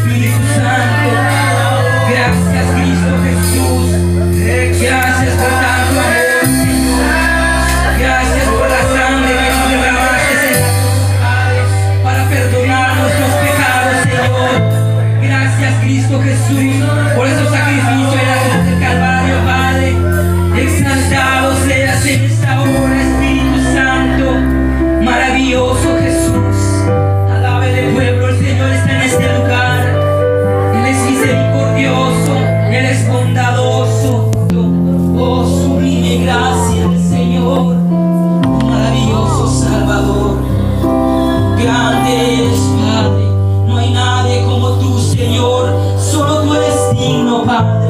Espíritu Santo. Gracias, Cristo Jesús. Gracias por tanto amor, Señor. Gracias por la sangre que tú derramaste, Señor, para perdonar nuestros pecados, Señor. Gracias, Cristo Jesús, por esos sacrificios en la cruz del Calvario, Padre. Exaltado seas en esta hora, Espíritu Santo. Maravilloso Jesús. Alabe el pueblo, el Señor está en este lugar. Él es misericordioso, Él es bondadoso. Oh, sublime gracia del Señor. Maravilloso Salvador. Grande eres, Padre. No hay nadie como tú, Señor. Solo tú eres digno, Padre.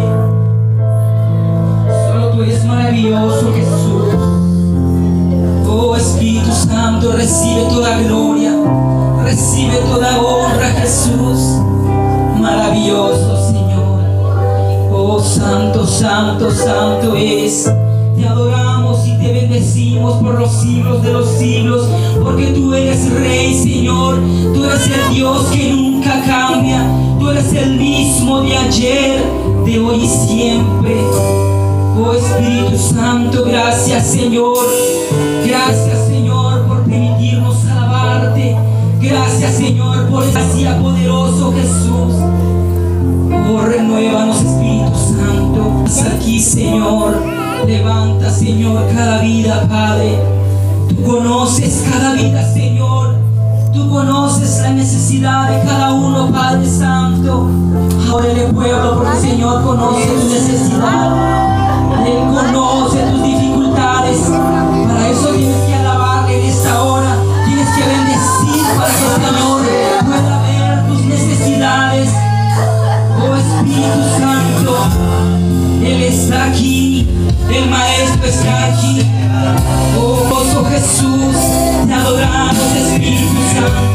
Solo tú eres maravilloso, Jesús. Oh, Espíritu Santo, recibe toda gloria, recibe toda honra, Jesús. Maravilloso, Señor. Oh, santo, santo, santo es. Te adoramos y te bendecimos por los siglos de los siglos, porque tú eres Rey, Señor. Tú eres el Dios que nunca cambia. Tú eres el mismo de ayer, de hoy y siempre. Oh, Espíritu Santo, gracias, Señor. Gracias, Señor, por permitirnos alabarte. Gracias, Señor, por esa gracia poderoso, Jesús. Oh, renuévanos, Espíritu Santo. Estás aquí, Señor. Levanta, Señor, cada vida, Padre. Tú conoces cada vida, Señor. Tú conoces la necesidad de cada uno, Padre Santo. Ahora el pueblo, porque el Señor conoce tu necesidad. Él conoce tus dificultades. Para eso tienes que alabarle en esta hora. Tienes que bendecir para que el Señor pueda ver tus necesidades. Oh, Espíritu Santo, Él está aquí. El Maestro está aquí. Oh, Jesús, te adoramos, Espíritu Santo.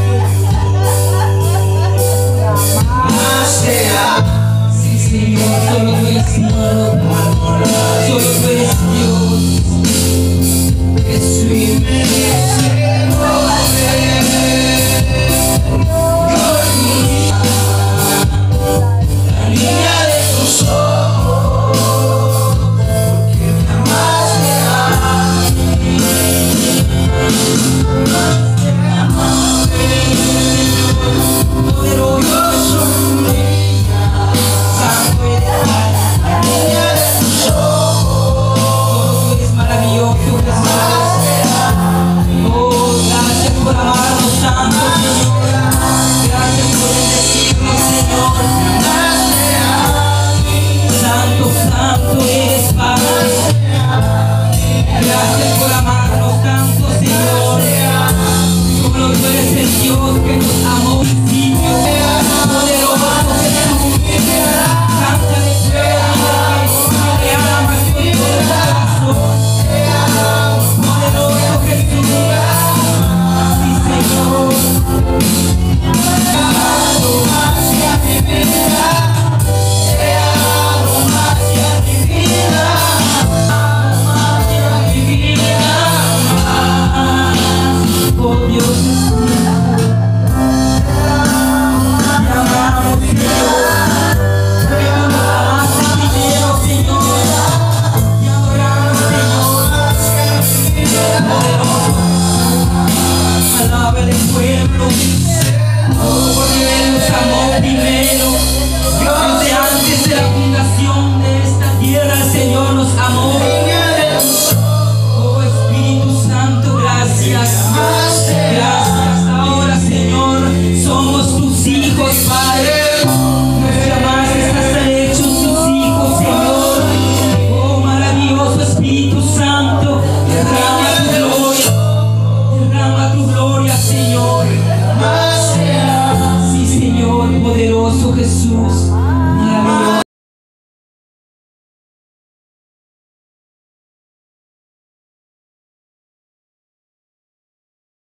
Sí, Señor, solo tú eres digno. Solo tú eres Dios. Jesús. La niña de tus ojos, porque me amaste a mí. Poderoso, santo eres, la niña de tus ojos. Solo tú eres maravilloso, Jesús. Oh, gracias por amarnos tanto, Señor. Gracias por bendecirnos, Señor. Santo, santo eres, Padre. Gracias por amarnos tanto, Señor. Solo tú eres el Dios que nos amó al principio. Poderoso Jesús. Santa de fuego, te amas con todo el corazón. Poderoso Jesús. Sí, Señor. Te amo más que a mi vida. Te amo más que a mi vida. Más que a mi vida. Oh, Dios mío. Te amamos, Señor. Porque tú nos amaste primero, Señor. Te adoramos, Señor. Poderoso. Alaba el pueblo. Oh, porque Él nos amó primero. Desde antes de la fundación de esta tierra, el Señor nos amó. Oh, Espíritu Santo, gracias. Gracias ahora, Señor. Somos tus hijos, Padre. Nos llamaste a ser hechos tus hijos, Señor. Oh, maravilloso Espíritu Santo. Derrama tu gloria. Derrama tu gloria, Señor. Sí, Señor, poderoso Jesús.